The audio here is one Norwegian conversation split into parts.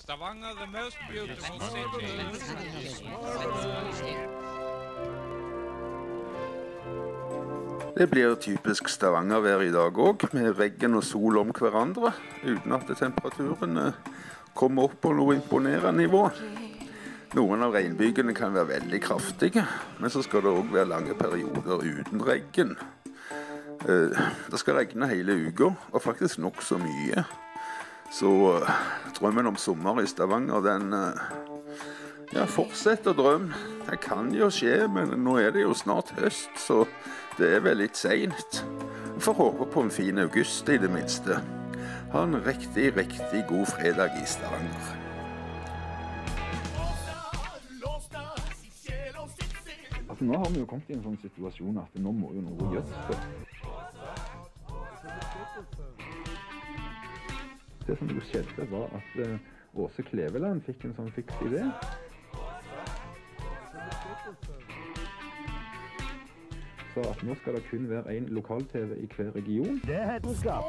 Stavanger, the most beautiful city. Det blir typisk Stavanger-vær i dag òg, med regn og sol om hverandre, uten at temperaturen kommer opp på noe imponerende nivå. Noen av regnbygene kan være veldig kraftige, men så skal det òg være lange perioder uten regn. Det skal regne hele uka, og faktisk nok så mye. Så drømmen om sommer i Stavanger, den fortsetter drøm. Det kan jo skje, men nå er det jo snart høst, så det er vel litt sent. Får håpe på en fin august i det minste. Ha en riktig god fredag i Stavanger. Altså, nå har vi jo kommet i en sånn situasjon at nå må jo noe gjøres. Det som jo skjedde var at Åse Kleveland fikk en sånn fiks idé. Så at nå skal det kun være en lokal-TV i hver region. Det er hetenskap.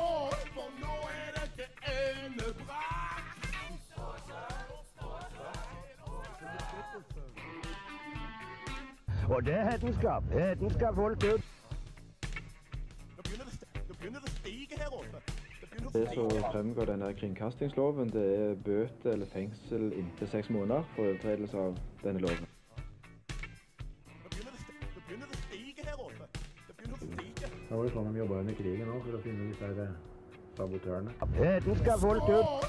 Og det er hetenskap. Hetenskap folk ut. Nå begynner det å stige her oppe. Det som fremgår denne kringkastingsloven, det er bøter eller fengsel inntil 6 måneder for overtredelse av denne loven. Nå har det sånn de jobber under krigen nå, for å finne disse sabotørene. Hetenskap folk ut.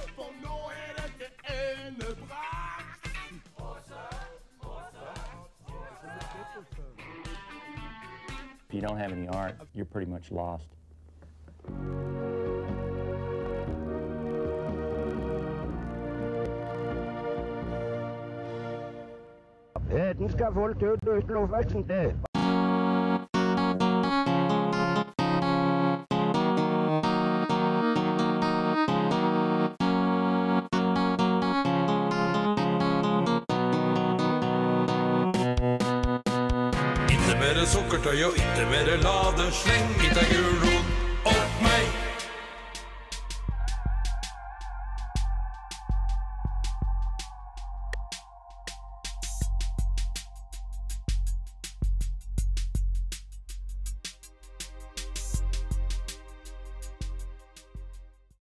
If you don't have any art, you're pretty much lost. Hetenskap folk ut og uten oppveksten til. Ikke mere sukkertøy og ikke mere ladesleng. Ikke gulrot